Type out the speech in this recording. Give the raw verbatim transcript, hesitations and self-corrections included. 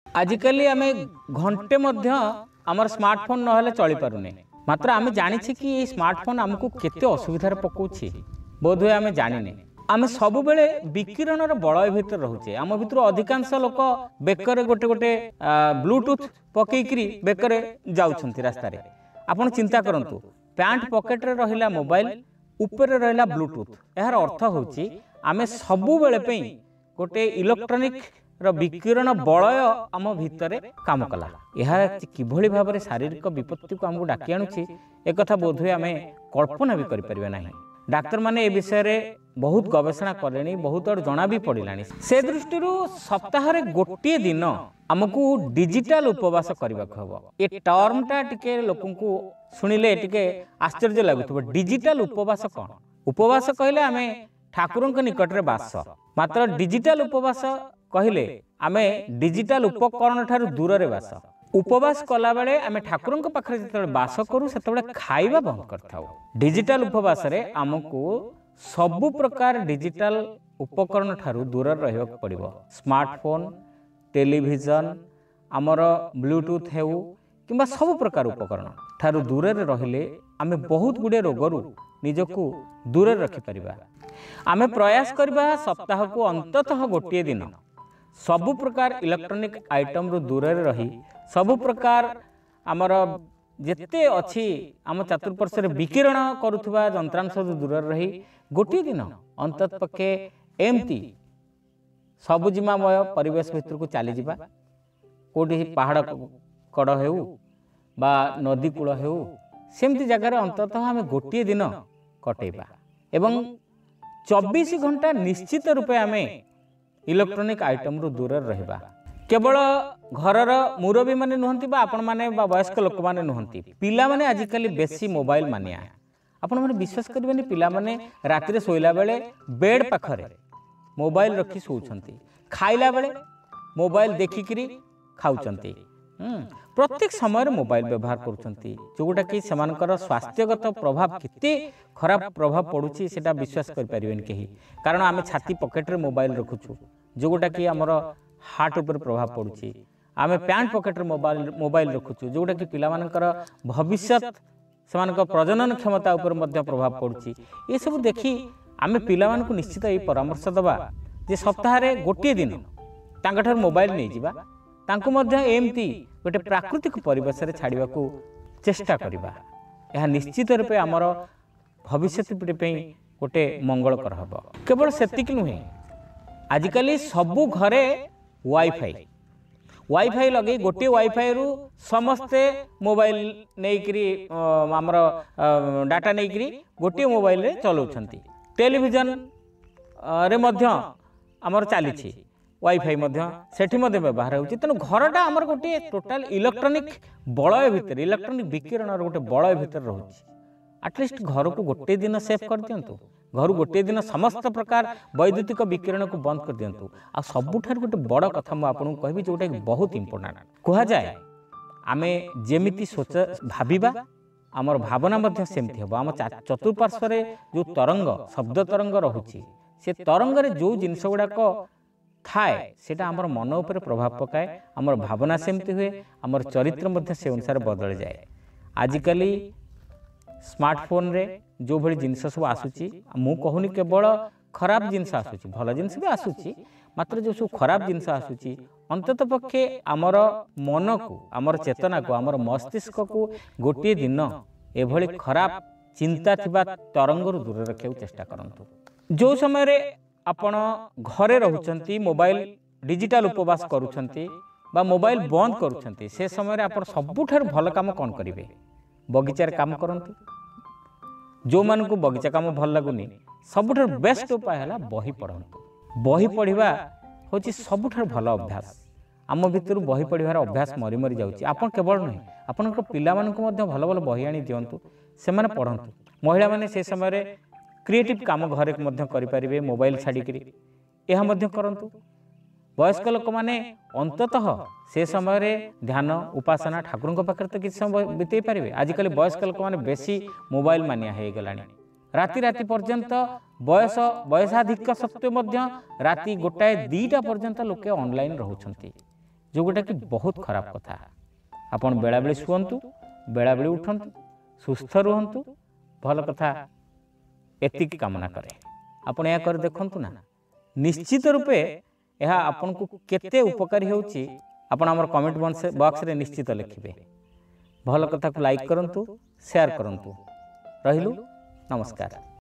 आजिकली आम घंटे आमर स्मार्टफोन ना चली पारुने मात्र आम जानी कि ये स्मार्टफोन आमको केते असुविधार पकाउछि बोध हुए आम जानिने आम सब बेले विकिरणर बलय भितर रोचे आम भितर अधिकांश लोक बेकर गोटे गोटे ब्लूटूथ पकईकरी बेकर जाउछंती रास्तार आपण चिंता करंतु पैंट पॉकेट रे रहिला मोबाइल ऊपर रहिला ब्लूटूथ यार अर्थ होछि आम सबु बेले पई गोटे इलेक्ट्रॉनिक रो विकिरण बलय आम भितर काम कला यह किभली भाव में शारीरिक विपत्ति को आमको डाकी आणुछि एक कथा बोध हुए आम कल्पना भी करि परिबा नाही। डाक्तर माने ए विषय रे बहुत गवेषणा करेनी बहुत और जना भी पड़िलानी से दृष्टि सप्ताह रे गोटे दिन आमको डिजिटल उपवास करबा हबो। ए टर्मटा टिके लोकंकु सुनिले टिके आश्चर्य लागुथबो। डिजिटल उपवास कोन? उपवास कहले आमे ठाकुरंक निकट रे बास मात्र डिजिटल उपवास कहले आमे डिजिटल उपकरण ठारू दूर रे बास। उपवास कला बेले आमे ठाकुरंक पाखरे जतबे बास करू सेतबे खाइबा बंद करथाउ। डिजिटल उपवास रे आमको सबु प्रकार डिजिटल उपकरण ठारू दूर रहबा पड़िबो। स्मार्टफोन टेलीविजन आमर ब्लूटूथ हेउ किंबा सब प्रकार उपकरण ठारू दूर रे रहिले आमे बहुत गुडे रोगरु निजको दूर रे रखि परिबा। आमे प्रयास करबा सप्ताह को अंततः गोटे दिन सबु प्रकार इलेक्ट्रॉनिक आइटम रु दूर रे रही सबु प्रकार आमर जेते अछि आम चतुर्पार्श्व विकिरण करुथुबा यंत्रांश रु दूर रे रही गोटे दिन अंतत पक्षे एमती सबुजिमामय परिवेश भितर को चली जिबा। कोठी पहाड़ कड़ हेउ बा नदी कूल हेउ सेमती जगार अंततः आम गोटे दिन कटेबा एवं चौबीस घंटा निश्चित रूपे आम इलेक्ट्रॉनिक आइटम रु दूर रहिबा। केवल घरर मुरबी माने नुहंती बा आपण माने बा वयस्क लोक माने नुहंती पिला माने आजिकली बेसी मोबाइल मानिया आपण माने विश्वास करबेनी पिला माने राति रे सोइला बेले बेड पाखरे मोबाइल रखी सोउछंती खाइला बेले मोबाइल देखिकरी खाउछंती प्रत्येक समय मोबाइल व्यवहार करुछंती जोटा कि सेमानकर स्वास्थ्यगत प्रभाव किते खराब प्रभाव पड़ुछि सेटा विश्वास कर परिबेन केही कारण आमे छाती पॉकेट रे मोबाइल रखुछु जोटा कि हमर हार्ट ऊपर प्रभाव पड़ुछि। आमे पैंट पॉकेट रे मोबाइल मोबाइल रखुछु जोटा कि पिला मानकर भविष्यत सेमानकर प्रजनन क्षमता ऊपर मध्य प्रभाव पड़ुछि। ए सब देखि आमे पिला मान को निश्चित ए परामर्श दबा जे सप्ताह रे गोटे दिन तांका ठर मोबाइल नै जिबा तांको मध्य एमती गोटे प्राकृतिक परिवेश रे छाड़िबा को चेष्टा करिबा। यह निश्चित रूपे आमर भविष्य पीढ़ी पे गोटे मंगलकर हम। केवल सेतिक नुहे आजिकली सबु घरे वाईफाई वाईफाई लगे गोटे वाईफाई रु समस्ते मोबाइल नहींकरी आमर डाटा नहींकरी गोटे मोबाइल रे चलाउछंती। टेलीविजन रे मध्य आमर चली वाईफाई सेठी व्यवहार होती तेणु घरटा आमर गोटे टोटाल इलेक्ट्रॉनिक बलय भितर इलेक्ट्रॉनिक विकिरण गोटे बलय भितर रोचे। आटलिस्ट घर को गोटे दिन सेफ कर दिंतु घर गोटे दिन समस्त प्रकार वैद्युतिक विकिरण को बंद कर दिंतु। आ सबुठार गोटे बड़ कथा मुझे आपको कहबी जोटा बहुत इंपोर्टाट कह जाए आम जेमिति सोच भाविबा आमर भावना मध्य सेमती हम। आम चतुर्पार्श्व जो तरंग शब्द तरंग रहुछि से तरंग रे जो जिनस गुड़ाक थाए सेटा आमर मन उपर प्रभाव पकाए आमर भावना सेमती हुए आमर चरित्र मध्य से अनुसार बदल जाए। आजिकली स्मार्टफोन रे जो भली जिनस सब आसुची मु कहूनी केवल खराब जिनस आसुची भल जिनस भी आसुची मात्र जो सब खराब जिनस आसुची अंतत पक्षे आमर मन को आमर चेतना को आमर मस्तिष्क को गोटे दिन एभली खराब चिंता थिबा तरंग रु दूर रखिया चेष्टा करंतु। जो समय रे आपण घरे रहउछंती मोबाइल डिजिटल उपवास करूछंती बा मोबाइल बंद करूछंती से समय रे आपण सबुठार भल काम कोन करिवे बगीचार काम करंतु। जो मान को बगीचा काम भल लगुनी सबुठार बेस्ट उपाय है बही पढ़ंतु। बही पढ़िबा होची सबुठार भल अभ्यास। आम भितर बही पढ़िबार अभ्यास मरी मरी जाउची। आपण केवल नहीं आपण पिला मान को मध्य भल भल बही आनी दियंतु से माने पढ़ंतु। महिला माने से समय रे क्रिएटिव काम घरे मध्य करि परिबे मोबाइल छाड़िकरी यह मध्य करंतु। वयस्क लोक माने अंततः से समय रे ध्यान उपासना ठाकुर पाखे तो किसी समय बीते पारे। आजिकल वयस्क लोक माने बेसी मोबाइल मानिया हो गलानी राति राति पर्यंत बयस बयसाधिक सत्वे मध्य राति गोटाए दीटा पर्यंत लोके ऑनलाइन रहउछंती। जोटा कि बहुत खराब कथा। आपण बेला बेली शुअंतु, बेला बेली उठंतु, सुस्थ रुहंतु, भल कथा एतिक कामना करे। आपण या कर देखंतु ना, निश्चित रूपे यह आपन को केते उपकारी होउची आपण हमर कमेंट बॉक्स रे निश्चित लिखिबे। भल कथा को लाइक करंतु, शेयर करंतु। रहिलु, नमस्कार।